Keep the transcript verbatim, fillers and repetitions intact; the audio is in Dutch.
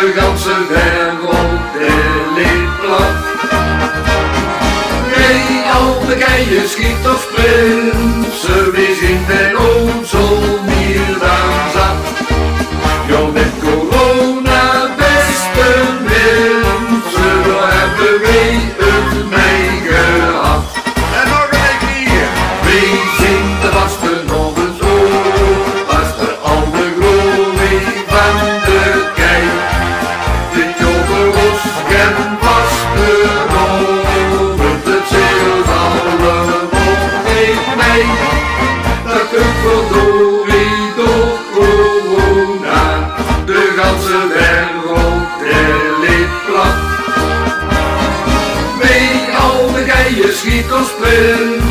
de ganse wereld die ligt plat. Nee, al de keien schiet of sprint, ze wees in den ozel meer dan zat. Ja, met corona beste wind, ze hebben wij het mee gehad. En nog een keer hier. Wie zingt de vaste nog eens op, als er al de glorie van de kei. De joker was geen vaste over, het zeelt allemaal niet mee. Dat kunt verdorie toch corona, de ganse wereld die ligt plat. Mee al de keien schiet of sprint,